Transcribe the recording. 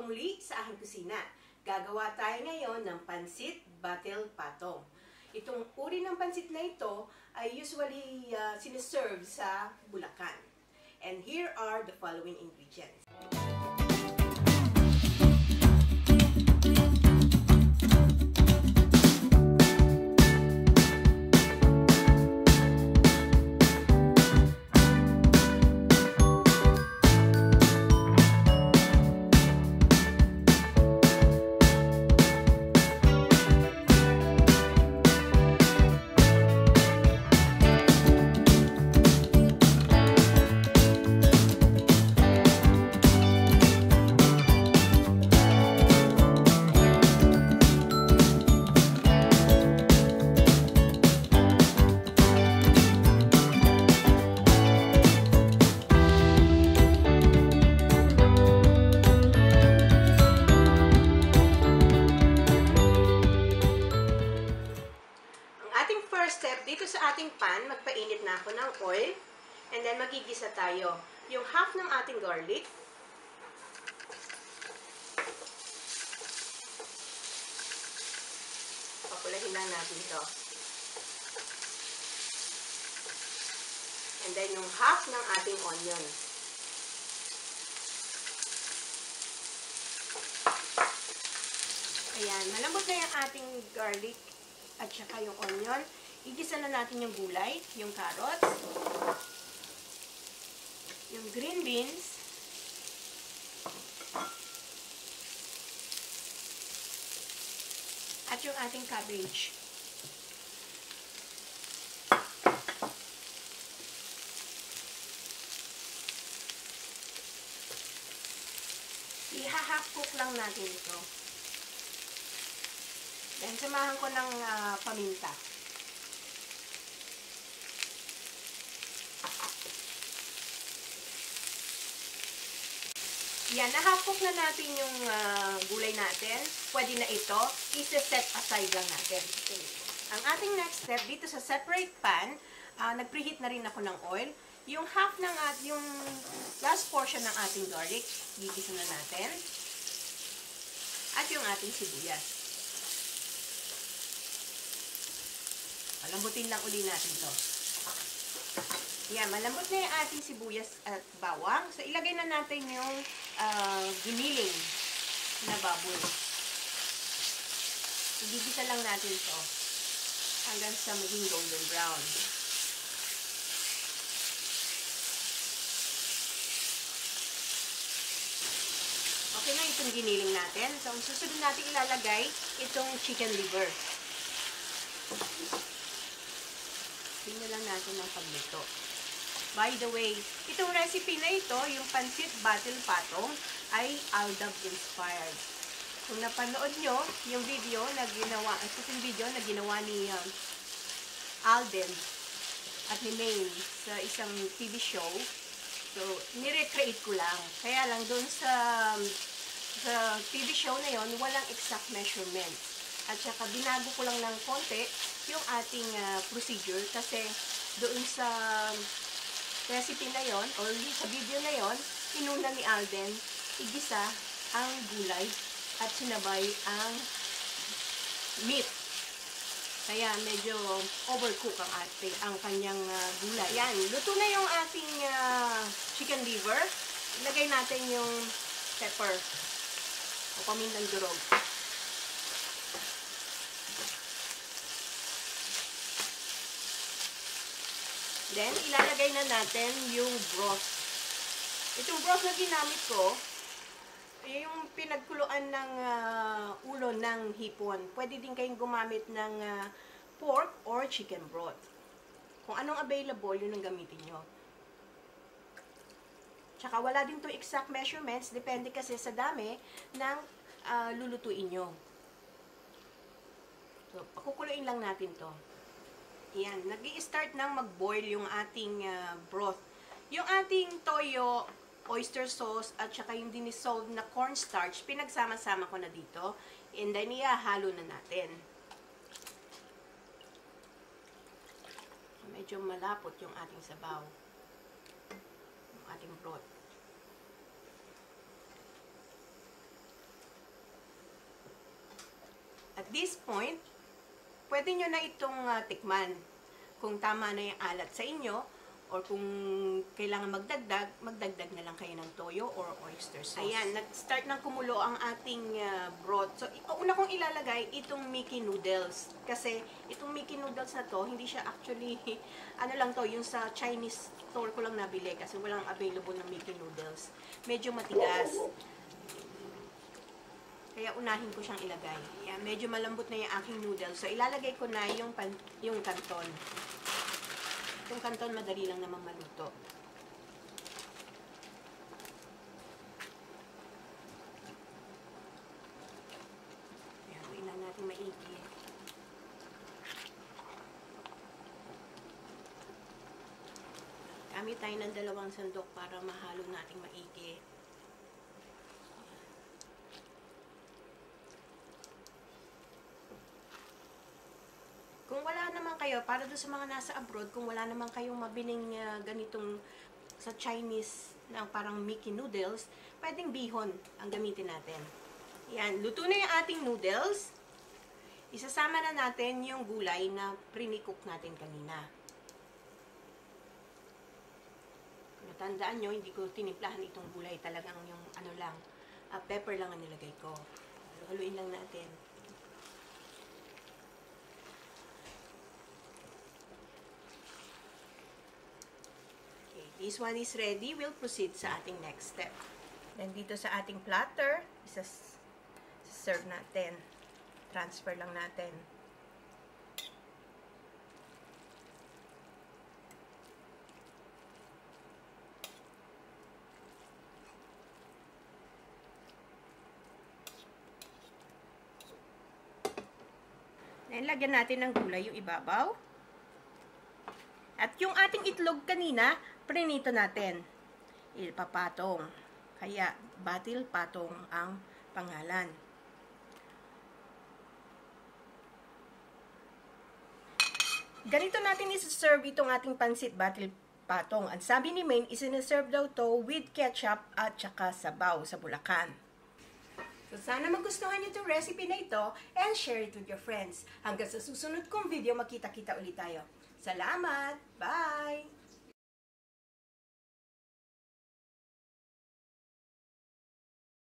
muli sa aking kusina. Gagawa tayo ngayon ng pansit batil patong. Itong uri ng pansit na ito ay usually siniserve sa Bulacan. And here are the following ingredients. Dito sa ating pan, magpainit na ako ng oil. And then, magigisa tayo. Yung half ng ating garlic. Papulahin lang natin ito. And then, yung half ng ating onion. Ayan, malambot na yung ating garlic at saka yung onion. Igisa na natin yung gulay, yung carrots, yung green beans, at yung ating cabbage. I-half cook lang natin ito. Then, samahan ko ng paminta. Yan, na-half-cook na natin yung gulay natin. Pwede na ito. I-set aside lang natin. Okay. Ang ating next step, dito sa separate pan, nag-preheat na rin ako ng oil. Yung half ng yung last portion ng ating garlic, gigisa na natin. At yung ating sibuyas. Palambutin lang uli natin to. Yan, malambot na yung ating sibuyas at bawang. So, ilagay na natin yung giniling na baboy. Igigisa lang natin ito hanggang sa maging golden brown. Okay na itong giniling natin. So, ang susunod natin ilalagay itong chicken liver. Tingnan lang natin ang pagluto. By the way, itong recipe na ito, yung pansit batil patong, ay Aldab inspired. Kung napanood nyo yung video na ginawa ni Alden at ni Maine sa isang TV show, so nirecreate ko lang. Kaya lang doon sa TV show na yon, walang exact measurement. At saka binago ko lang ng konti yung ating procedure kasi doon sa recipe na yon, or sa video na yon, inuna ni Alden, igisa ang gulay at sinabay ang meat. Kaya medyo overcook ang kanyang gulay. Yan, luto na yung ating chicken liver. Ilagay natin yung pepper o pamintang durog. Then, ilalagay na natin yung broth. Itong broth na ginamit ko, yung pinagkuluan ng ulo ng hipon. Pwede din kayong gumamit ng pork or chicken broth. Kung anong available, yun ang gamitin nyo. Tsaka wala din to exact measurements. Depende kasi sa dami ng lulutuin nyo. So, pakukuluin lang natin to. Yan, nag-i-start nang mag-boil yung ating broth. Yung ating toyo, oyster sauce, at saka yung dinissolved na cornstarch, pinagsama-sama ko na dito. And then, ihahalo na natin. Medyo malapot yung ating sabaw. Yung ating broth. this point, pwede nyo na itong tikman. Kung tama na yung alat sa inyo, or kung kailangan magdagdag na lang kayo ng toyo or oyster sauce. Ayan, nag-start ng kumulo ang ating broth. So, una kong ilalagay itong Mickey noodles. Kasi, itong Mickey noodles na to, hindi siya actually, ano lang to, yung sa Chinese store ko lang nabili kasi walang available ng Mickey noodles. Medyo matigas. Kaya unahin ko siyang ilagay. Ayan, medyo malambot na yung aking noodles. So, ilalagay ko na yung canton. Itong canton, madali lang naman maluto. Ayan, tingnan natin maigi. Gamit tayo ng 2 sandok para mahalo nating maigi. Kung wala naman kayo, para doon sa mga nasa abroad, kung wala naman kayong mabiling ganitong sa Chinese na parang Mickey noodles, pwedeng bihon ang gamitin natin. Yan, luto na yung ating noodles. Isasama na natin yung gulay na pre-cook natin kanina. Natandaan nyo, hindi ko tinimplahan itong gulay. Talagang yung ano lang, pepper lang ang nilagay ko. Haluin lang natin. This one is ready. We'll proceed sa ating next step. Then, dito sa ating platter, serve natin. Transfer lang natin. Then, lagyan natin ng gulay yung ibabaw. At yung ating itlog kanina, prinito natin. Ipapatong. Kaya, batil patong ang pangalan. Ganito natin isi-serve itong ating pansit batil patong. Ang sabi ni Maine, isi-serve daw to with ketchup at saka sabaw sa Bulacan. So, sana magustuhan niyo itong recipe na ito and share it with your friends. Hanggang sa susunod kong video, makita-kita ulit tayo. Salamat! Bye!